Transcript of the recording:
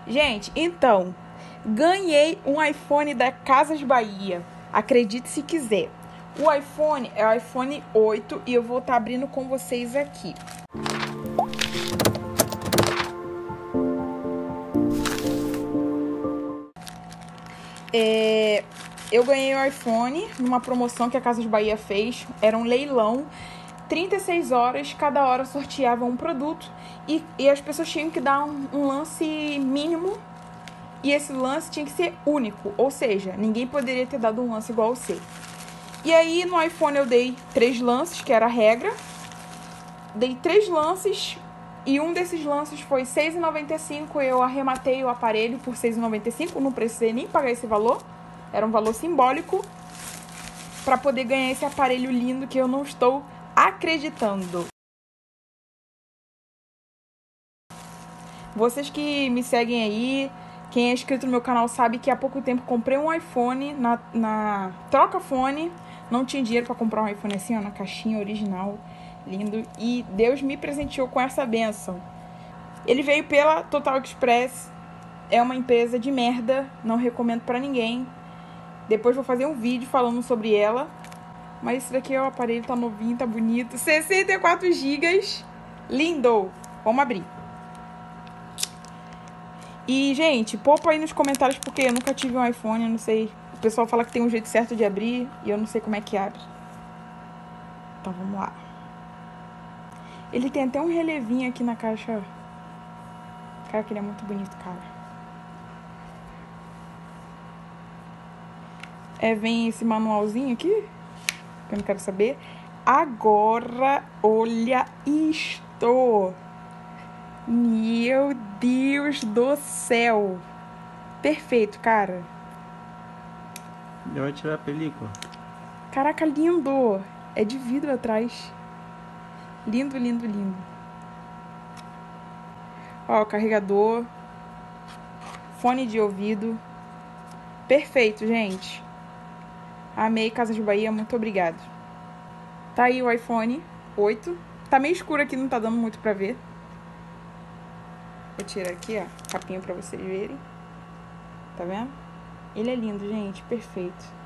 Gente, então, ganhei um iPhone da Casas Bahia. Acredite se quiser. O iPhone é o iPhone 8 e eu vou estar abrindo com vocês aqui. Eu ganhei o iPhone numa promoção que a Casas Bahia fez. Era um leilão. 36 horas, cada hora sorteava um produto e as pessoas tinham que dar um lance mínimo e esse lance tinha que ser único, ou seja, ninguém poderia ter dado um lance igual ao seu. E aí no iPhone eu dei 3 lances, que era a regra, dei 3 lances e um desses lances foi R$6,95, eu arrematei o aparelho por R$6,95, não precisei nem pagar esse valor, era um valor simbólico para poder ganhar esse aparelho lindo que eu não estou acreditando. Vocês que me seguem aí, quem é inscrito no meu canal sabe que há pouco tempo comprei um iPhone na Trocafone. Não tinha dinheiro para comprar um iPhone assim, ó, na caixinha original, lindo. E Deus me presenteou com essa bênção. Ele veio pela Total Express. É uma empresa de merda, não recomendo para ninguém. Depois vou fazer um vídeo falando sobre ela. Mas esse daqui é o aparelho, tá novinho, tá bonito. 64 GB. Lindo! Vamos abrir. E, gente, poupa aí nos comentários, porque eu nunca tive um iPhone, eu não sei. O pessoal fala que tem um jeito certo de abrir e eu não sei como é que abre. Então, vamos lá. Ele tem até um relevinho aqui na caixa. Cara, que ele é muito bonito, cara. Vem esse manualzinho aqui, que eu não quero saber. Agora, olha isto. Meu Deus do céu. Perfeito, cara. Já vai tirar a película. Caraca, lindo. É de vidro atrás. Lindo, lindo, lindo. Ó, carregador. Fone de ouvido. Perfeito, gente. Amei Casas Bahia, muito obrigado. Tá aí o iPhone 8. Tá meio escuro aqui, não tá dando muito pra ver. Vou tirar aqui, ó, capinha pra vocês verem. Tá vendo? Ele é lindo, gente, perfeito.